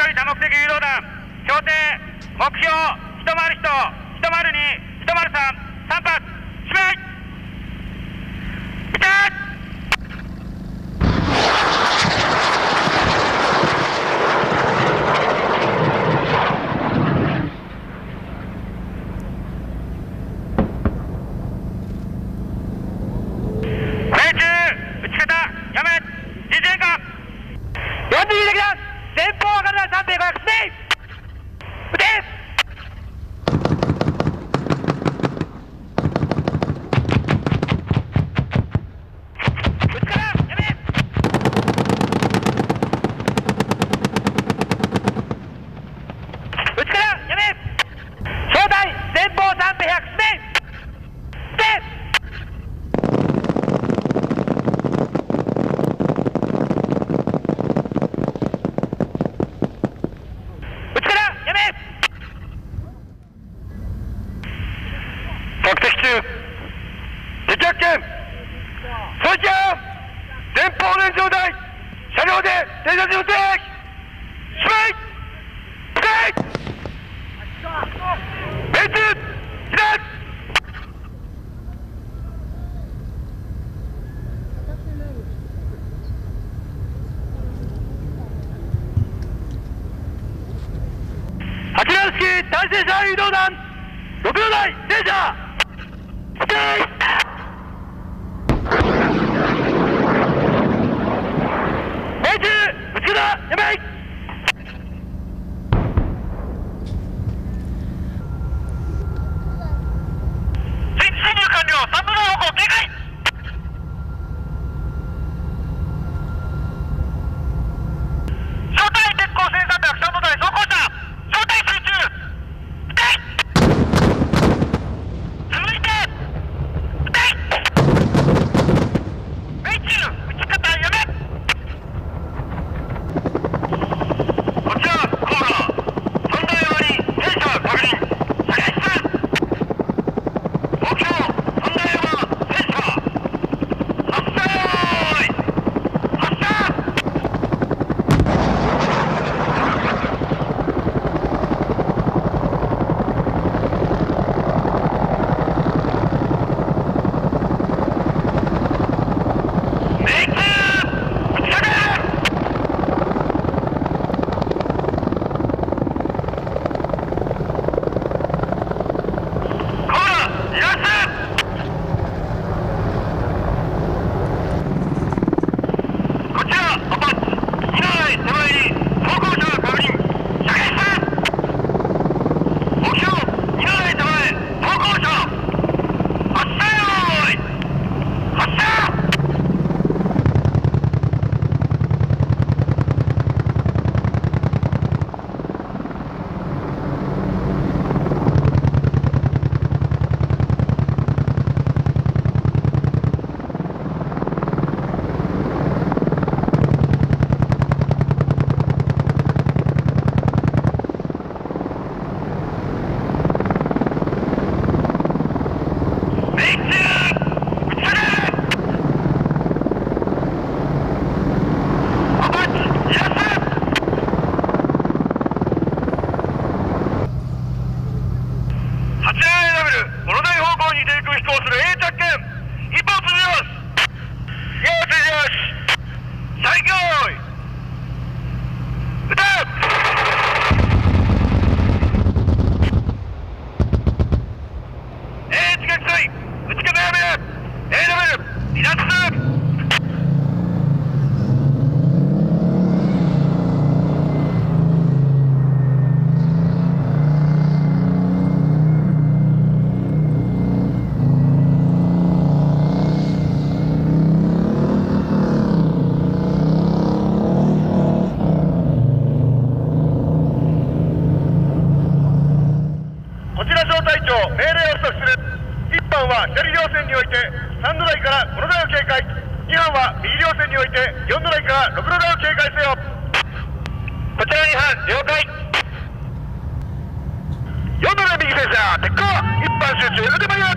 短多目的誘導弾標定目標101、102、103、3発指名撃て前方分かるな3兵500進め撃て撃つからやめ撃つからやめ正体前方3兵100進め撃て着敵中敵発見装置案前方連上台車両で偵察予定指名命中避難8段式対戦車誘導弾6両台戦車命中撃ちだやばい戦地進入完了3分の方向警戒正体鉄鋼1300 3部隊走行車正体集中3度台から5度台を警戒2班は右両線において4度台から6度台を警戒せよこちら2班了解4度台右戦車鉄鋼1班集中やめてまいります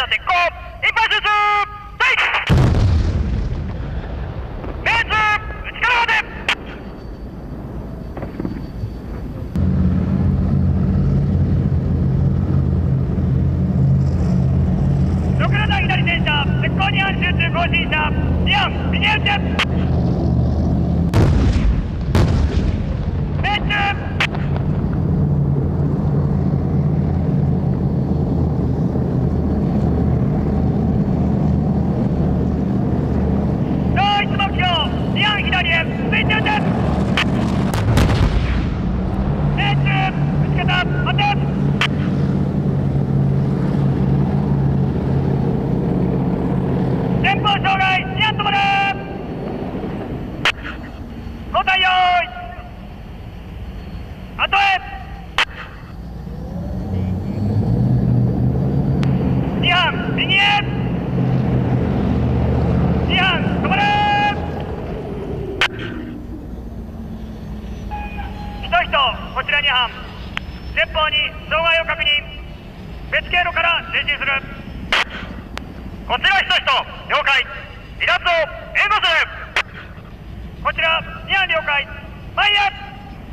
車鉄鋼一般手術メンツ内からまで6段左転車鉄鋼2班集中更新車2班右打ちメンツこちら2班前方に障害を確認別経路から前進するこちら人了解離脱を援護するこちら2班了解前へ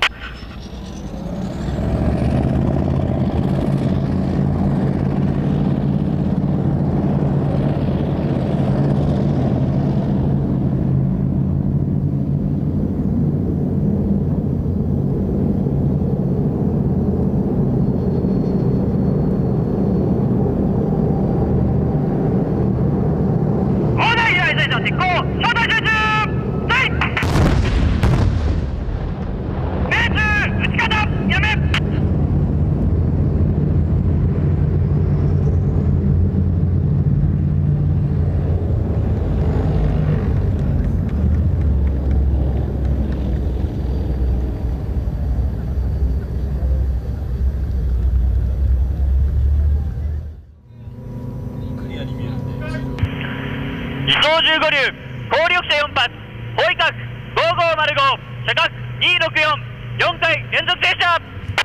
自走15流効力車4発方位角5505車角2644回連続停車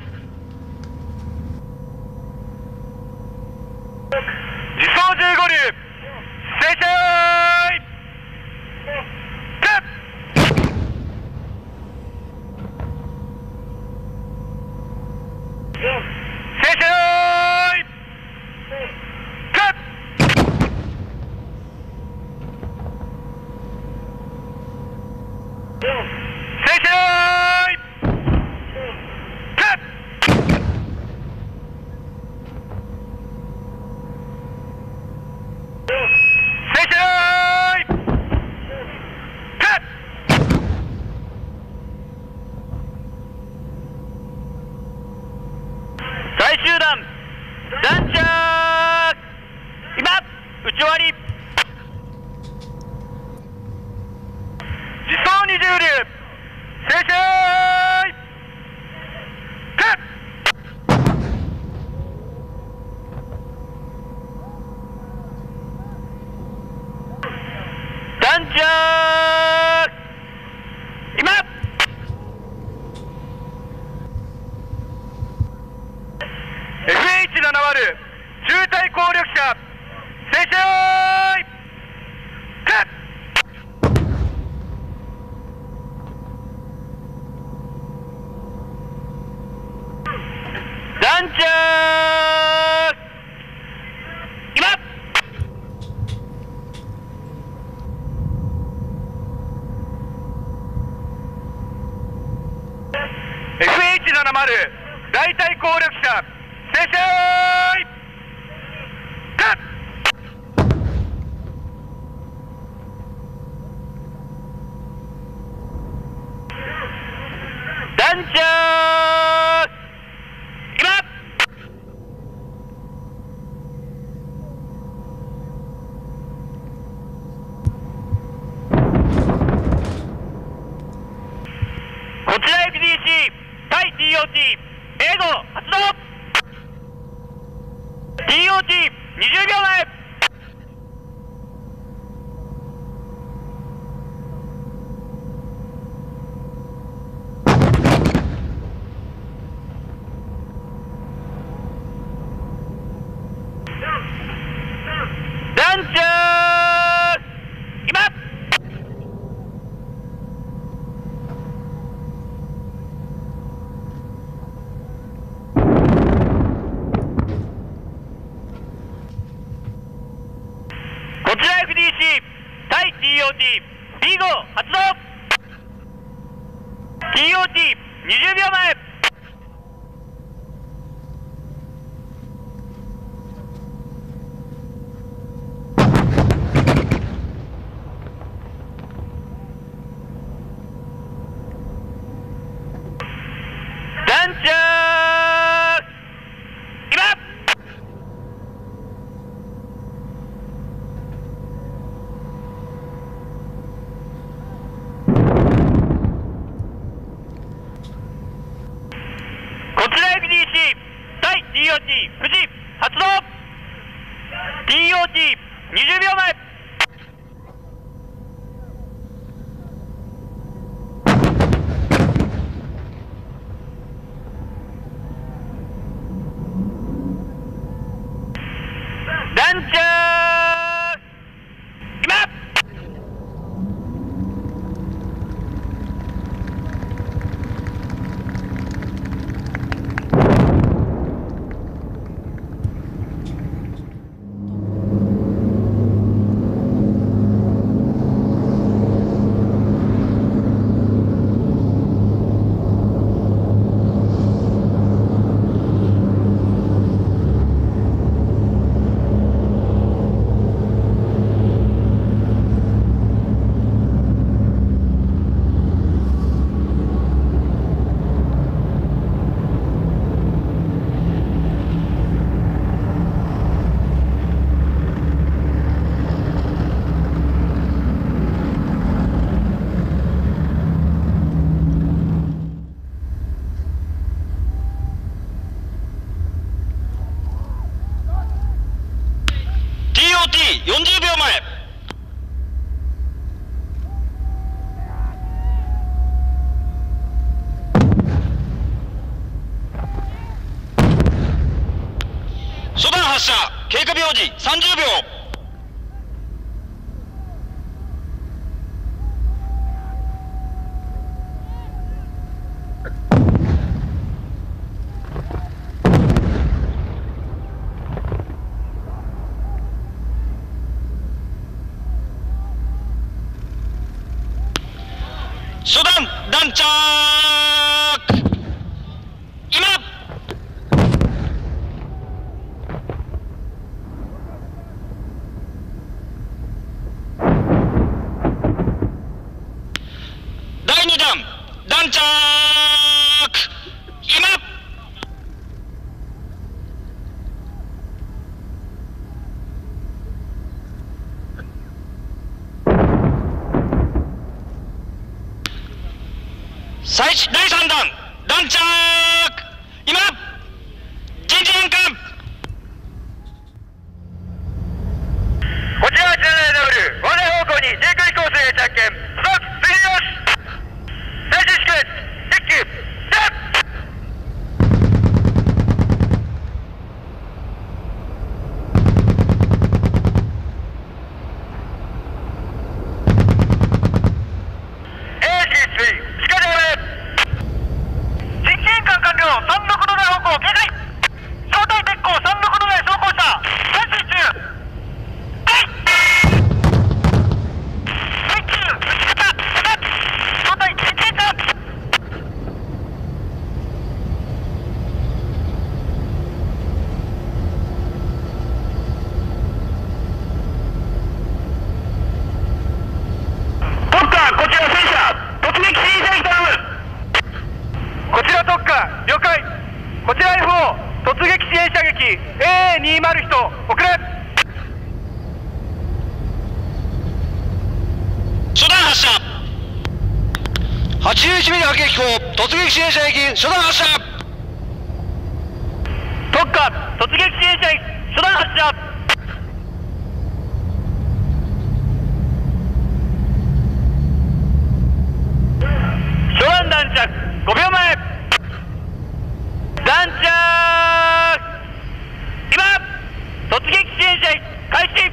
自走15流正射正射最終弾弾着今打ち終わり自走20流正射弾着今F-H70 渋滞効力車正射弾着今F-H70 大体効力車正射弾着今こちら FDC 対 TOT 英語発動 TOT20 秒前 FDC 対 TOT ビーゴ発動。 TOT20 秒前。弾着今。こちら FDC 対 TOT 富士発動。 TOT20 秒前。弾着今。40秒前。初段発射経過表示30秒。初段弾着今。第2弾弾着今。第3弾弾着今。陣地変換。こちら 17W 我々方向に低空飛行水平着艦スタート水平よし最終試験1級スタート。了解。こちら FO 突撃支援射撃 AA20 人遅れ。初段発射。81ミリ迫撃砲突撃支援射撃初段発射。特化突撃支援射撃初段発射。初段弾着5秒前。弾着今突撃支援射撃開始。